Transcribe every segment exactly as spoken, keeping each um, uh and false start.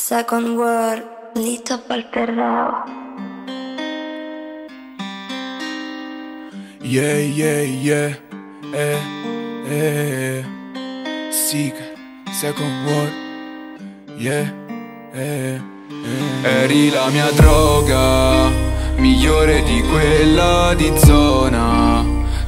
Second World, Lito Palperreo. Yeah, yeah, yeah, eh, eh, Sick, Second World, yeah, eh, eh. Eri la mia droga, migliore di quella di zona,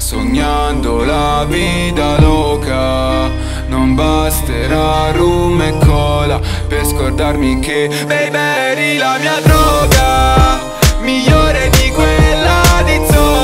sognando la vita loca. Non basterà rum e cola per scordarmi che, baby, eri la mia droga, migliore di quella di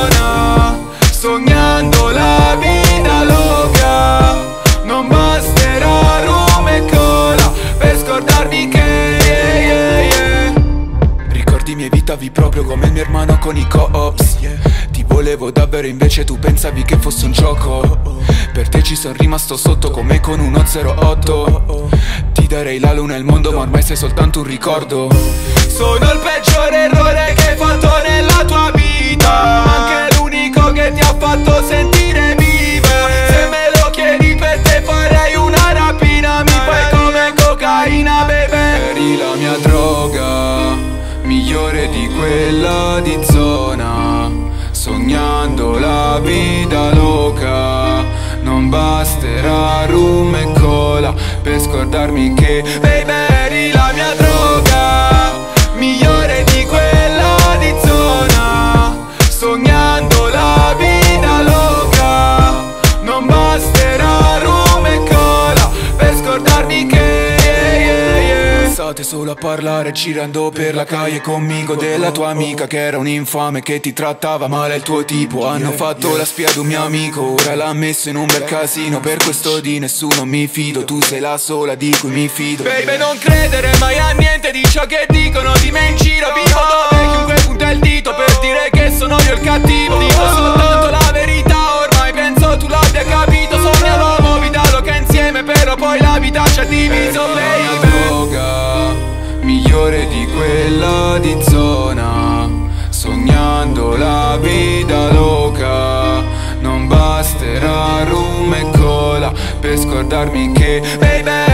zona, sognando la vita loca. Non basterà rum e cola per scordarmi che, yeah, yeah, yeah. Ricordi miei evitavi proprio come il mio hermano con i co-ops, yeah. Ti volevo davvero invece tu pensavi che fosse un gioco. Per te ci sono rimasto sotto come con uno zero otto. Ti darei la luna e il mondo ma ormai sei soltanto un ricordo. Sono il peggior errore che hai fatto nella tua vita, anche l'unico che ti ha fatto sentire viva. Se me lo chiedi per te farei una rapina, mi fai come cocaina, baby. Eri la mia droga, migliore di quella di zona, sognando la vita loca. Non basterà rum e cola per scordarmi che, baby, eri la mia droga, migliore di quella di zona, sognando la vita loca. Non basterà rum e cola per scordarmi che, yeah, yeah, yeah. State solo a parlare girando per la calle conmigo della tua amica che era un infame, che ti trattava male il tuo tipo. Hanno fatto la spia ad un mio amico, ora l'ha messo in un bel casino. Per questo di nessuno mi fido, tu sei la sola di cui mi fido. Baby, non credere mai a niente di ciò che dicono di me in giro. Vivo dove chiunque punta il dito per dire che sono io il cattivo. Dico soltanto la verità, ormai penso tu l'abbia capito. Sognavamo vita loca insieme, però poi la vita ci ha diviso, baby. Migliore di quella di zona, sognando la vita loca. Non basterà rum e cola per scordarmi che, baby,